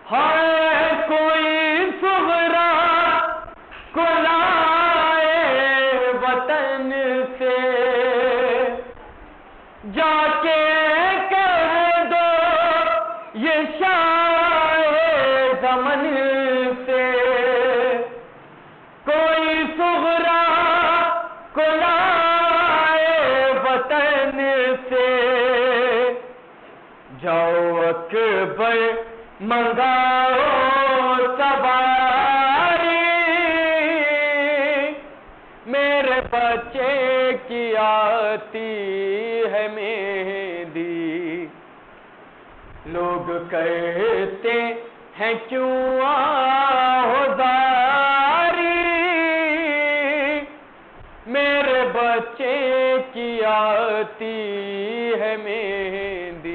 ہے کوئی صغرا کو لائے وطن سے، جا کے کہہ دو یہ شاہ زمن سے، کوئی صغرا کو لائے وطن سے، جاؤ اکبر منگاؤ سواری، میرے بچے کی آتی ہے مہندی، لوگ کہتے ہیں کیوں آہوزاری، میرے بچے کی آتی ہے مہندی،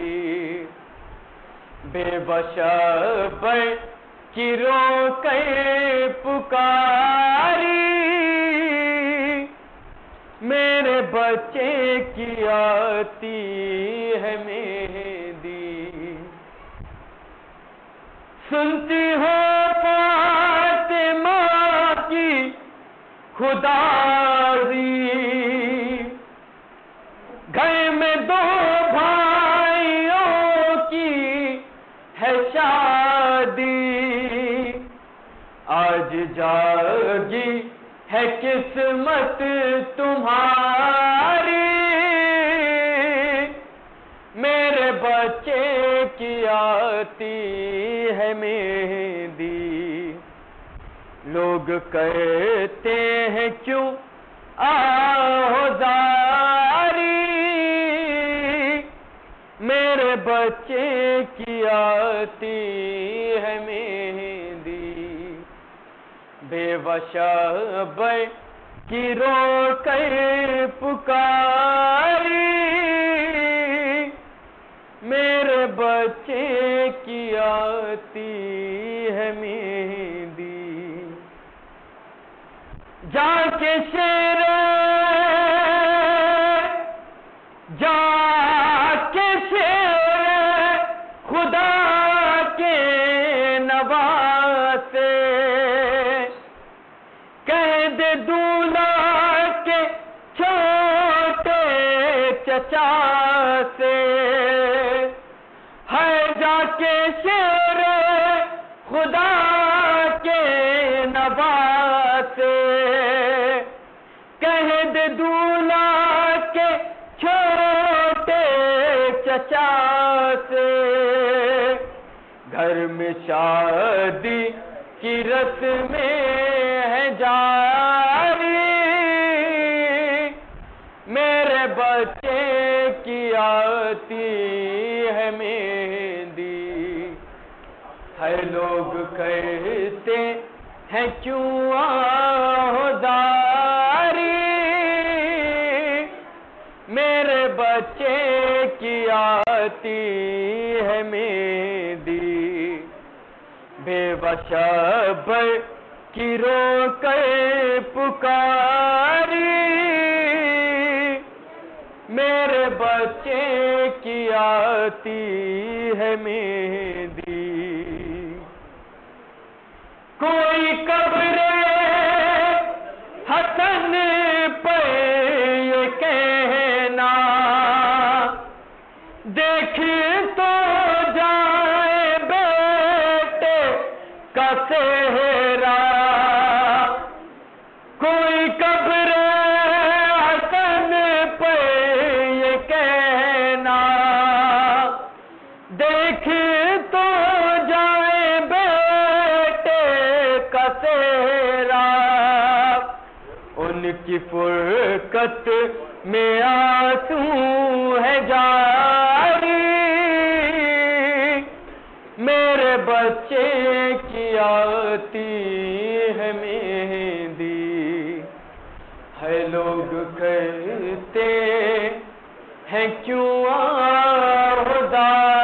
بے بس بے کی رو کے پکاری، میرے بچے کی آتی ہے مہندی، سنتی ہو فاطمہ کی خداری، گھر میں دو بھائیوں کی ہے شادی، آج جاگی ہے قسمت تمہاری، میرے بچے کی آتی ہے مہندی، لوگ کہتے ہیں کیوں آہوزاری، میرے بچے کی آتی ہے مہندی، بے وشب کی رو کر پکاری، میرے بچے کی آتی ہے مہندی، جا کے شیر خدا کے نواسے، کہہ دے دولہا کے چھوٹے چچا سے، ہے جا کے شیر خدا کے نواسے، کہہ دے دولہا کے چھوٹے چچا سے، گھر میں شادی کی رسمیں ہے جاری، میرے بچے کی آتی ہے مہندی، ہے لوگ کہتے ہیں کیوں آہوزاری، میرے بچے کی آتی ہے مہندی، بے وشب کی رو کے پکاری، میرے بچے کی آتی ہے مہندی، کوئی قبر حسن پہ یہ کہنا، دیکھ تو جائے بیٹے کا چہرہ، کوئی قبر حسن پہ یہ کہنا، دیکھ تو جائے بیٹے کا چہرہ، ان کی فرقت میں آنسو ہے جاری، میرے بچے کی آتی ہے مہندی، ہے لوگ کہتے ہیں کیوں آہوزاری،